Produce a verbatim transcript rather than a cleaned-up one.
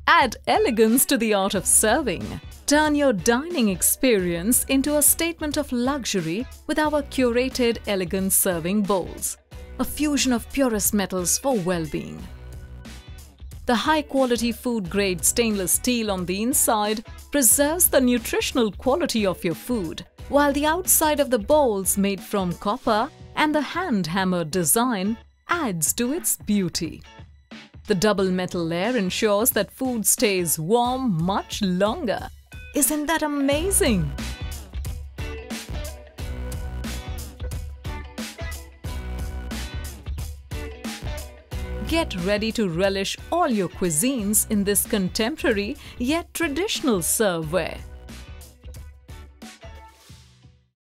Add elegance to the art of serving. Turn your dining experience into a statement of luxury with our curated elegant serving bowls, a fusion of purest metals for well-being. The high-quality food-grade stainless steel on the inside preserves the nutritional quality of your food, while the outside of the bowls made from copper and the hand-hammered design adds to its beauty. The double metal layer ensures that food stays warm much longer. Isn't that amazing? Get ready to relish all your cuisines in this contemporary yet traditional serveware.